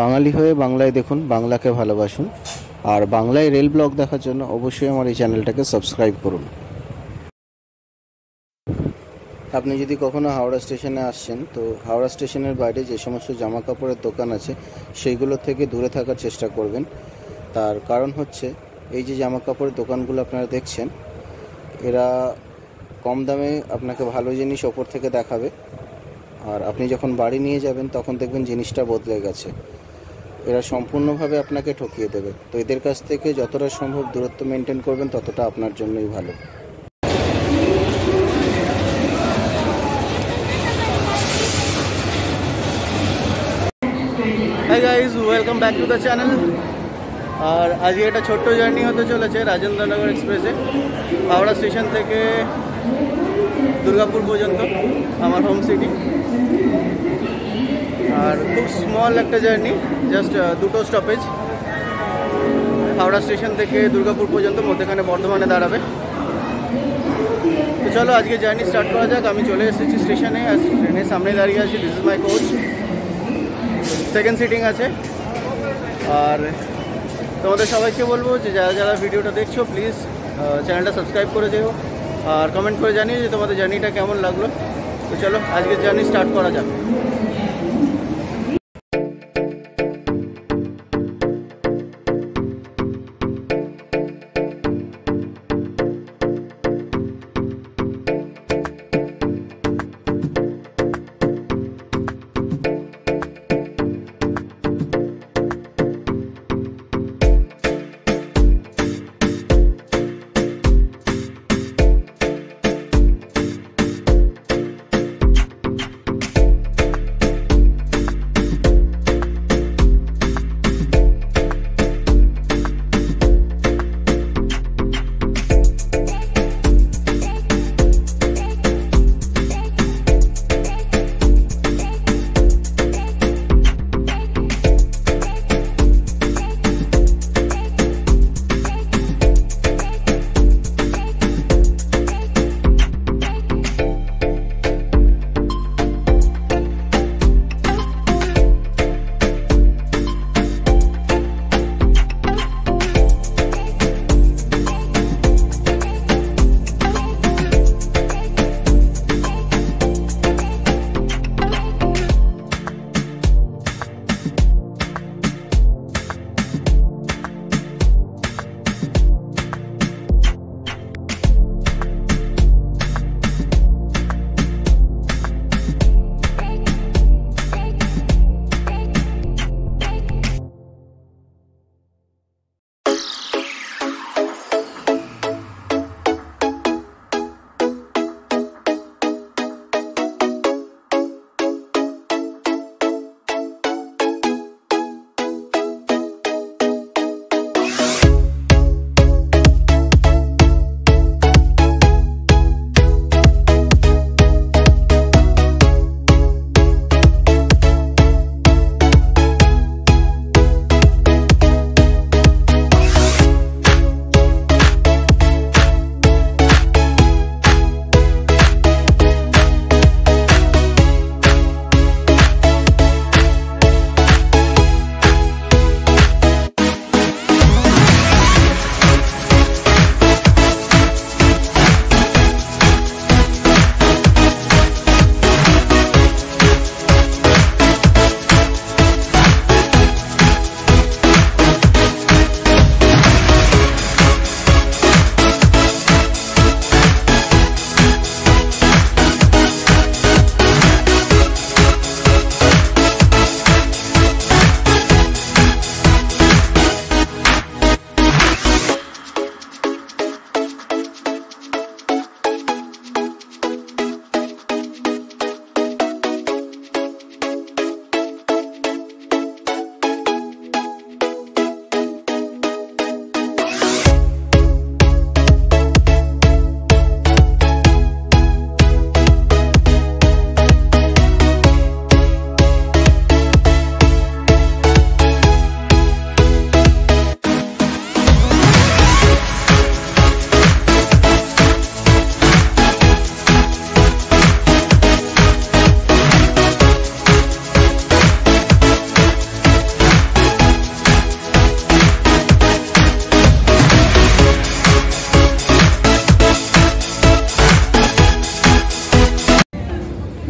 বাঙালি হয়ে বাংলায় দেখুন, বাংলাকে ভালোবাসুন। আর বাংলায় রেল ব্লগ দেখার জন্য অবশ্যই আমার এই চ্যানেলটাকে সাবস্ক্রাইব করুন। আপনি যদি কখনো হাওড়া স্টেশনে আসছেন, তো হাওড়া স্টেশনের বাইরে যে সমস্ত জামা কাপড়ের দোকান আছে সেইগুলো থেকে দূরে থাকার চেষ্টা করবেন। তার কারণ হচ্ছে, এই যে জামা কাপড়ের দোকানগুলো আপনারা দেখছেন, এরা কম দামে আপনাকে ভালো জিনিস ওপর থেকে দেখাবে, আর আপনি যখন বাড়ি নিয়ে যাবেন তখন দেখবেন জিনিসটা বদলে গেছে। এরা সম্পূর্ণভাবে আপনাকে ঠকিয়ে দেবে। তো এদের কাছ থেকে যতটা সম্ভব দূরত্ব মেনটেন করবেন, ততটা আপনার জন্যই ভালো। Hi guys, welcome back to the channel. और आज ये छोट्ट जार्नी होते चले राजेंद्र नगर एक्सप्रेसे हावड़ा स्टेशन থেকে दुर्गापुर पर्यन्त हमार होम सिटी। और खूब स्मल एक जार्नी, जस्ट दुटो स्टपेज हावड़ा स्टेशन থেকে दुर्गापुर पर्यन्त, मध्यखाने बर्धमाने दाঁড়াবে। तो चलो आज के जार्नी स्टार्ट करा जाक। आमी चले एसेছি स्टेशने, ट्रेनेर सामने दाঁড়িয়ে আছি। This is my coach, second sitting आछे। और তোমাদের সবাইকে বলবো যে যারা যারা ভিডিওটা দেখছো, প্লিজ চ্যানেলটা সাবস্ক্রাইব করে যেও আর কমেন্ট করে জানিও যে তোমাদের জার্নিটা কেমন লাগলো। তো চলো আজকের জার্নি স্টার্ট করা যাক।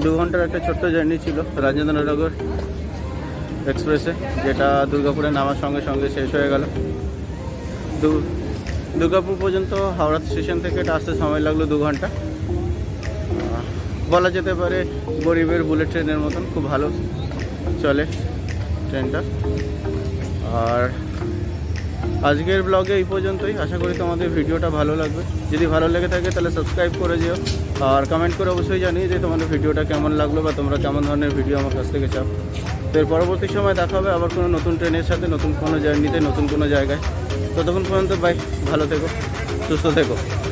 2 ঘন্টার একটা ছোট্ট জার্নি ছিল রাজেন্দ্রনগর এক্সপ্রেসে, যেটা দুর্গাপুরে নামার সঙ্গে সঙ্গে শেষ হয়ে গেল। দুর্গাপুর পর্যন্ত হাওড়া স্টেশন থেকে এটা আসতে সময় লাগলো 2 ঘন্টা। বলা যেতে পারে গরিবের বুলেট ট্রেনের মতন, খুব ভালো চলে ট্রেনটা। আর আজকের ব্লগে এই পর্যন্তই। আশা করি তোমাদের ভিডিওটা ভালো লাগবে। যদি ভালো লেগে থাকে তাহলে সাবস্ক্রাইব করে যেও, আর কমেন্ট করে অবশ্যই জানিয়ে যে তোমাদের ভিডিওটা কেমন লাগলো বা তোমরা কেমন ধরনের ভিডিও আমার কাছ থেকে চাও। তো এর পরবর্তী সময় দেখা হবে আবার কোনো নতুন ট্রেনের সাথে, নতুন কোনো জার্নিতে, নতুন কোনো জায়গায়। ততক্ষণ পর্যন্ত বাই, ভালো থেকো, সুস্থ থেকো।